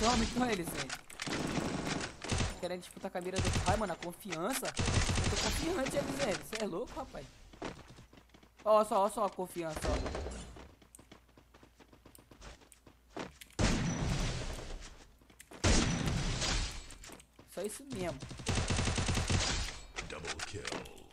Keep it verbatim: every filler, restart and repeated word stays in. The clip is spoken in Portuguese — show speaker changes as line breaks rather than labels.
dorme com eles, velho. Querendo disputar com a mira do pai, mano. A confiança. Eu tô confiante, eles, velho. Você é louco, rapaz. Ó só, ó só a confiança, ó. Só isso mesmo.
Double kill.